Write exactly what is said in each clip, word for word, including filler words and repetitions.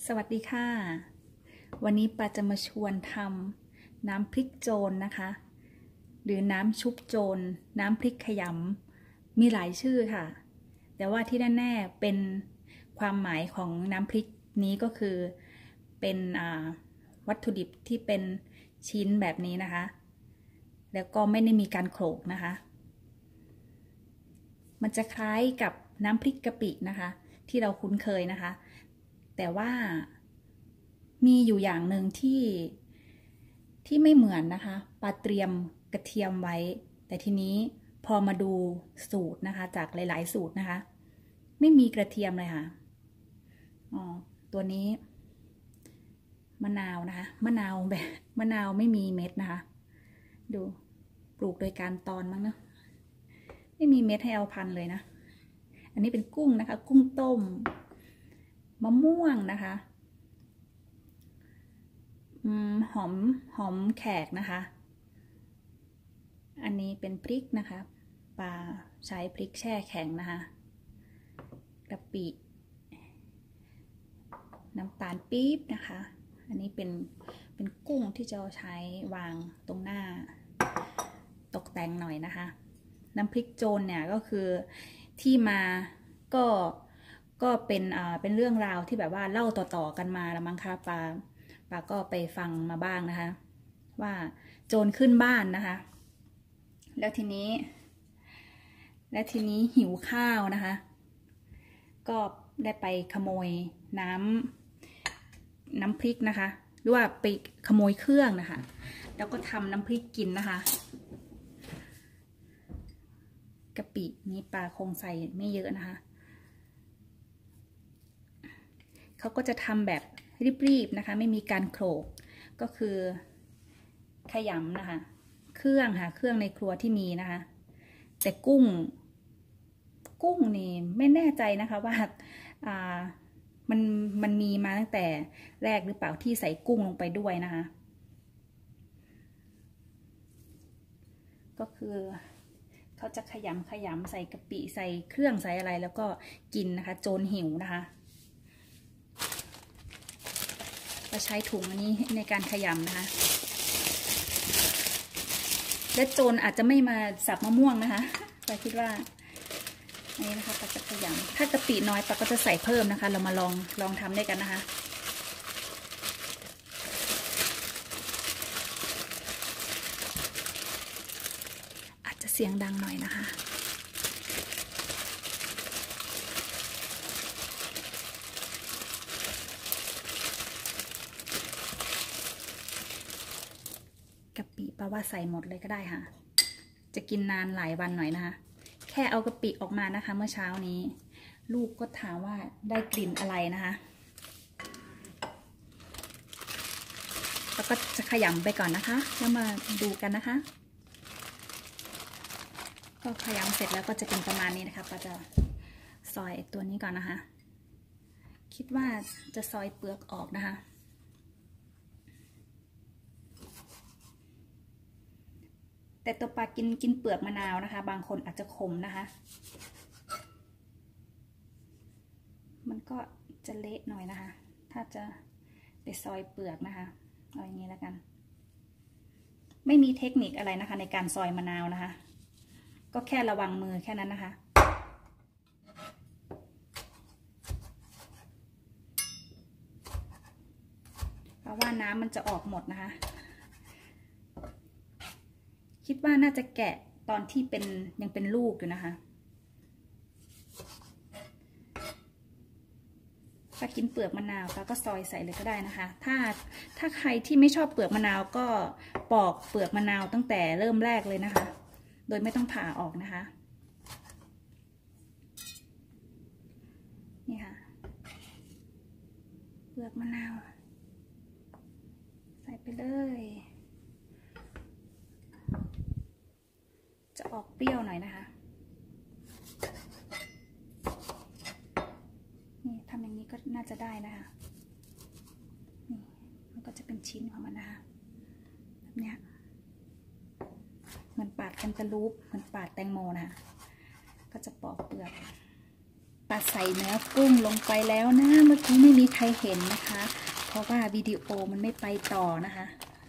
สวัสดีค่ะวันนี้ปาจะมาชวนทำน้ำพริกโจร นะคะ หรือน้ำชุบโจร น้ำพริกขยำมีหลายชื่อค่ะแต่ว่าที่แน่ๆเป็นความหมายของน้ำพริกนี้ก็คือเป็นวัตถุดิบที่เป็นชิ้นแบบนี้นะคะแล้วก็ไม่ได้มีการโขลกนะคะมันจะคล้ายกับน้ำพริกกะปินะคะที่เราคุ้นเคยนะคะแต่ว่ามีอยู่อย่างหนึ่งที่ที่ไม่เหมือนนะคะปาเตรียมกระเทียมไว้แต่ทีนี้พอมาดูสูตรนะคะจากหลายๆสูตรนะคะไม่มีกระเทียมเลยค่ะอ๋อตัวนี้มะนาวนะคะมะนาวแบบมะนาวไม่มีเม็ดนะคะดูปลูกโดยการตอนมั้งเนาะไม่มีเม็ดให้เอาพันเลยนะอันนี้เป็นกุ้งนะคะกุ้งต้มมะม่วงนะคะหอมหอมแขกนะคะอันนี้เป็นพริกนะคะปลาใช้พริกแช่แข็งนะคะกะปิน้ำตาลปี๊บนะคะอันนี้เป็นเป็นกุ้งที่จะใช้วางตรงหน้าตกแต่งหน่อยนะคะน้ำพริกโจรเนี่ยก็คือที่มาก็ก็เป็นอ่าเป็นเรื่องราวที่แบบว่าเล่าต่อๆกันมาละมั้งคะปาปาก็ไปฟังมาบ้างนะคะว่าโจรขึ้นบ้านนะคะแล้วทีนี้แล้วทีนี้หิวข้าวนะคะก็ได้ไปขโมยน้ำน้ำพริกนะคะหรือว่าไปขโมยเครื่องนะคะแล้วก็ทำน้ำพริกกินนะคะกะปินี้ปลาคงใส่ไม่เยอะนะคะเขาก็จะทำแบบรีบๆนะคะไม่มีการโขลกก็คือขยำนะคะเครื่องค่ะเครื่องในครัวที่มีนะคะแต่กุ้งกุ้งนี่ไม่แน่ใจนะคะว่าอ่ามันมันมีมาตั้งแต่แรกหรือเปล่าที่ใส่กุ้งลงไปด้วยนะคะก็คือเขาจะขยำขยำใส่กะปิใส่เครื่องใส่อะไรแล้วก็กินนะคะโจรหิวนะคะก็ใช้ถุงอันนี้ในการขยำนะคะและโจรอาจจะไม่มาสับมะม่วงนะคะปาคิดว่าอันนี้นะคะปาจะขยำถ้ากะปิน้อยปาก็จะใส่เพิ่มนะคะเรามาลองลองทำด้วยกันนะคะอาจจะเสียงดังหน่อยนะคะกะปิปาว่าใส่หมดเลยก็ได้ค่ะจะกินนานหลายวันหน่อยนะคะแค่เอากะปิออกมานะคะเมื่อเช้านี้ลูกก็ถามว่าได้กลิ่นอะไรนะคะแล้วก็จะขยำไปก่อนนะคะแล้วมาดูกันนะคะก็ขยำเสร็จแล้วก็จะเป็นประมาณนี้นะคะก็จะซอยตัวนี้ก่อนนะคะคิดว่าจะซอยเปลือกออกนะคะแต่ตัวปลากินกินเปลือกมะนาวนะคะบางคนอาจจะขมนะคะมันก็จะเละหน่อยนะคะถ้าจะไปซอยเปลือกนะคะเอาอย่างนี้แล้วกันไม่มีเทคนิคอะไรนะคะในการซอยมะนาวนะคะก็แค่ระวังมือแค่นั้นนะคะเพราะว่าน้ำมันจะออกหมดนะคะคิดว่าน่าจะแกะตอนที่เป็นยังเป็นลูกอยู่นะคะถ้ากินเปลือกมะนาวก็ซอยใส่เลยก็ได้นะคะถ้าถ้าใครที่ไม่ชอบเปลือกมะนาวก็ปอกเปลือกมะนาวตั้งแต่เริ่มแรกเลยนะคะโดยไม่ต้องผ่าออกนะคะนี่ค่ะเปลือกมะนาวใส่ไปเลยจะออกเปรี้ยวหน่อยนะคะนี่ทำอย่างนี้ก็น่าจะได้นะคะนี่มันก็จะเป็นชิ้นของมันนะคะแบบเนี้ยเหมือนปาดแคนตาลูปเหมือนปาดแตงโมนะคะก็จะปอกเปลือกปาใส่เนื้อกุ้งลงไปแล้วนะเมื่อกี้ไม่มีใครเห็นนะคะเพราะว่าวิดีโอมันไม่ไปต่อนะคะ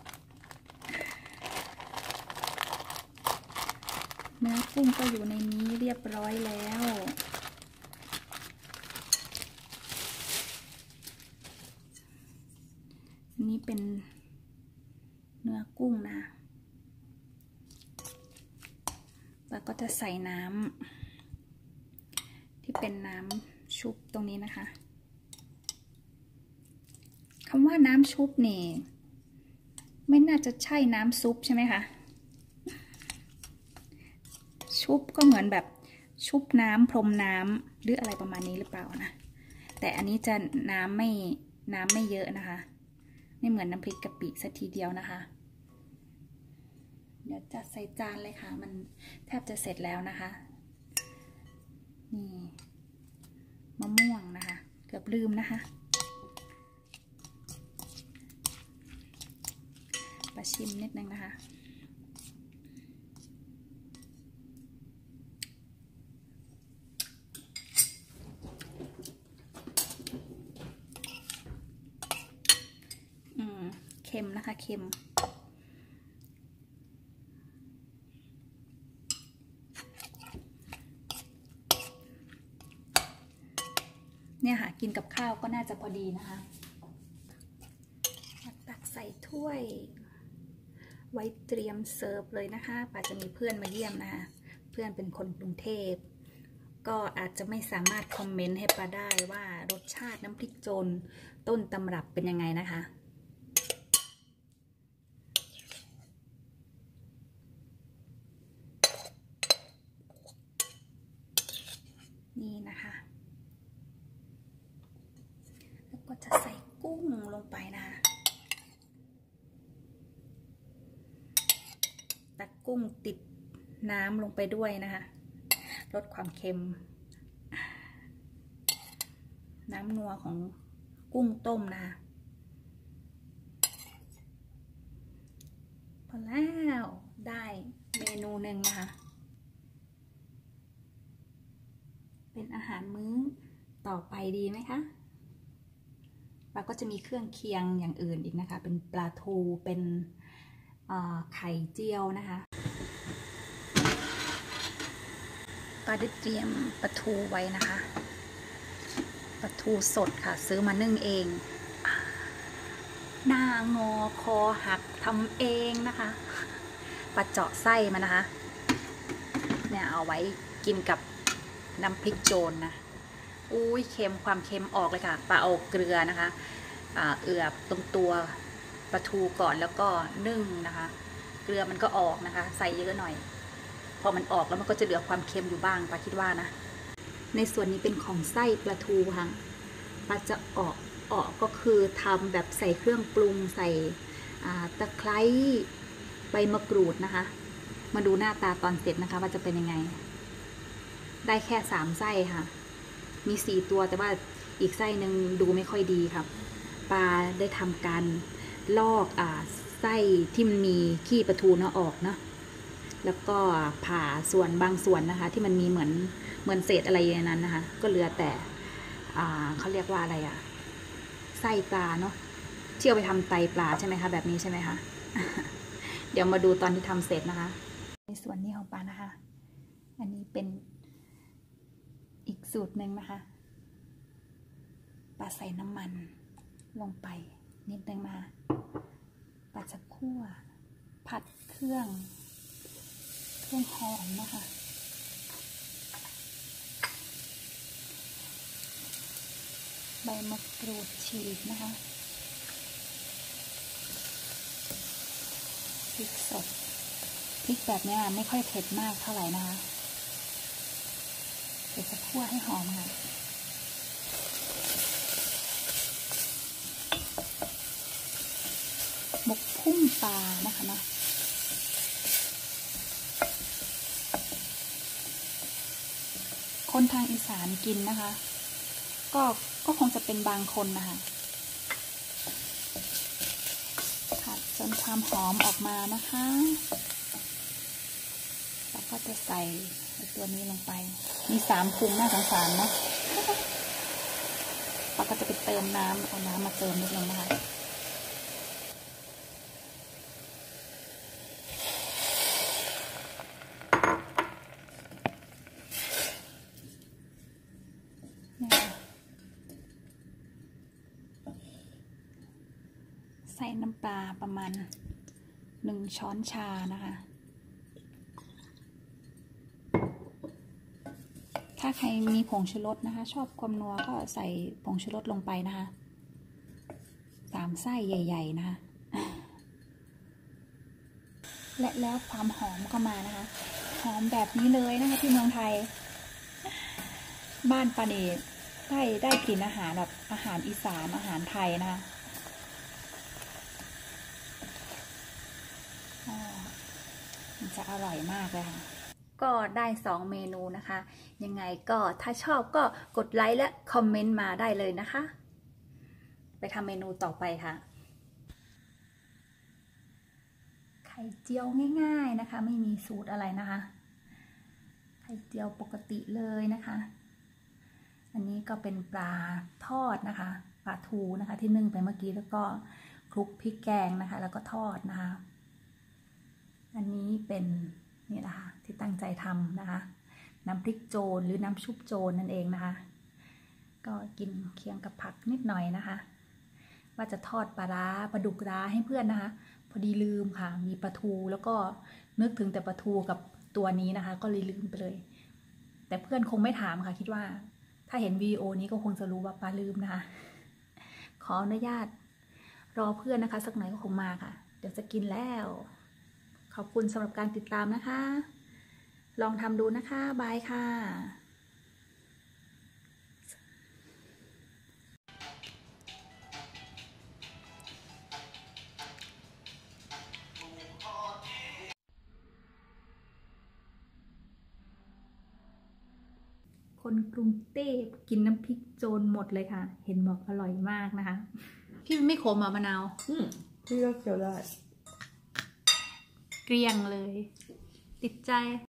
เนื้อกุ้งก็อยู่ในนี้เรียบร้อยแล้วนี่เป็นเนื้อกุ้งนะแล้วก็จะใส่น้ำที่เป็นน้ำชุบตรงนี้นะคะคำว่าน้ำชุบนี่ไม่น่าจะใช่น้ำซุปใช่ไหมคะชุบก็เหมือนแบบชุบน้ำพรมน้ำหรืออะไรประมาณนี้หรือเปล่านะแต่อันนี้จะน้ำไม่น้ำไม่เยอะนะคะไม่เหมือนน้ำพริกกะปิสักทีเดียวนะคะเดี๋ยวจัดใส่จานเลยค่ะมันแทบจะเสร็จแล้วนะคะนี่มะม่วงนะคะเกือบลืมนะคะปลาชิมนิดนึงนะคะอืมเค็มนะคะเค็มเนี่ยค่ะกินกับข้าวก็น่าจะพอดีนะคะตักใส่ถ้วยไว้เตรียมเสิร์ฟเลยนะคะป่าจะมีเพื่อนมาเยี่ยมนะคะเพื่อนเป็นคนกรุงเทพก็อาจจะไม่สามารถคอมเมนต์ให้ป่าได้ว่ารสชาติน้ำพริกโจรต้นตำรับเป็นยังไงนะคะนี่นะคะแล้วก็จะใส่กุ้งลงไปนะคะตักกุ้งติดน้ำลงไปด้วยนะคะลดความเค็มน้ำนัวของกุ้งต้มนะคะพอแล้วได้เมนูหนึ่งนะคะเป็นอาหารมื้อต่อไปดีไหมคะเราก็จะมีเครื่องเคียงอย่างอื่นอีกนะคะเป็นปลาทูเป็นไข่เจียวนะคะก็ได้เตรียมปลาทูไว้นะคะปลาทูสดค่ะซื้อมานึ่งเองหน้างอคอหักทำเองนะคะปลาเจาะไส้มานะคะเนี่ยเอาไว้กินกับน้ำพริกโจรนะอุ้ยเค็มความเค็มออกเลยค่ะปลาเอาเกลือนะคะเอือบตรงตัวปลาทูก่อนแล้วก็นึ่งนะคะเกลือมันก็ออกนะคะใส่เยอะหน่อยพอมันออกแล้วมันก็จะเหลือความเค็มอยู่บ้างปลาคิดว่านะในส่วนนี้เป็นของไส้ปลาทูค่ะปลาจะออกออกก็คือทำแบบใส่เครื่องปรุงใส่ตะไคร้ใบมะกรูดนะคะมาดูหน้าตาตอนเสร็จนะคะว่าจะเป็นยังไงได้แค่สามไส้ค่ะมีสี่ตัวแต่ว่าอีกไส้หนึ่งดูไม่ค่อยดีครับปลาได้ทำการลอกอ่าไส้ที่มันมีขี้ปลาทูเนาะออกเนาะแล้วก็ผ่าส่วนบางส่วนนะคะที่มันมีเหมือนเหมือนเศษอะไรในนั้นนะคะก็เหลือแต่อ่าเขาเรียกว่าอะไรอะไส้ปลาเนาะที่เอาไปทำไตปลาใช่ไหมคะแบบนี้ใช่ไหมคะ เดี๋ยวมาดูตอนที่ทำเสร็จนะคะในส่วนนี้ของปลานะคะอันนี้เป็นอีกสูตรหนึ่งนะคะปลาใส่น้ำมันลงไปนิดนึงนะคะปลาจะคั่วผัดเครื่องเครื่องหอมนะคะใบมะกรูดฉีกนะคะพริกสดพริกแบบนี้ไม่ค่อยเผ็ดมากเท่าไหร่นะคะเดี๋ยวจะคั่วให้หอมค่ะหมกพุ่มปลานะคะนะคนทางอีสานกินนะคะก็ก็คงจะเป็นบางคนนะคะผัดจนความหอมออกมานะคะแล้วก็จะใส่ตัวนี้ลงไปมีสามพุงน่าสงสารเนาะป้าก็จะไปเติมน้ำเอาน้ำมาเติมนิดนึงนะคะใส่น้ำปลาประมาณหนึ่งช้อนชานะคะถ้าใครมีผงชูรสนะคะชอบความนัวก็ใส่ผงชูรสลงไปนะคะสามไส้ใหญ่ๆนะคะและแล้วความหอมก็มานะคะหอมแบบนี้เลยนะคะที่เมืองไทยบ้านปาเนตได้ได้กลิ่นอาหารแบบอาหารอีสานอาหารไทยนะคะมันจะอร่อยมากเลยค่ะก็ได้สองเมนูนะคะยังไงก็ถ้าชอบก็กดไลค์และคอมเมนต์มาได้เลยนะคะไปทำเมนูต่อไปค่ะไข่เจียวง่ายๆนะคะไม่มีสูตรอะไรนะคะไข่เจียวปกติเลยนะคะอันนี้ก็เป็นปลาทอดนะคะปลาทูนะคะที่นึ่งไปเมื่อกี้แล้วก็คลุกพริกแกงนะคะแล้วก็ทอดนะคะอันนี้เป็นนี่นะคะที่ตั้งใจทำนะคะน้ำพริกโจรหรือน้ำชุบโจรนั่นเองนะคะก็กินเคียงกับผักนิดหน่อยนะคะว่าจะทอดปลาร้าปลาดุกร้าให้เพื่อนนะคะพอดีลืมค่ะมีปลาทูแล้วก็นึกถึงแต่ปลาทูกับตัวนี้นะคะก็เลยลืมไปเลยแต่เพื่อนคงไม่ถามค่ะคิดว่าถ้าเห็นวิดีโอนี้ก็คงจะรู้ว่าปลาลืมนะคะขออนุญาตรอเพื่อนนะคะสักหน่อยก็คงมาค่ะเดี๋ยวจะกินแล้วขอบคุณสำหรับการติดตามนะคะลองทำดูนะคะบายค่ะคนกรุงเทพกินน้ำพริกโจรหมดเลยค่ะเห็นบอกอร่อยมากนะคะพี่ไม่ขมอ่ะมะนาวอืมพี่ก็เคี้ยวได้เกลี้ยงเลยติดใจ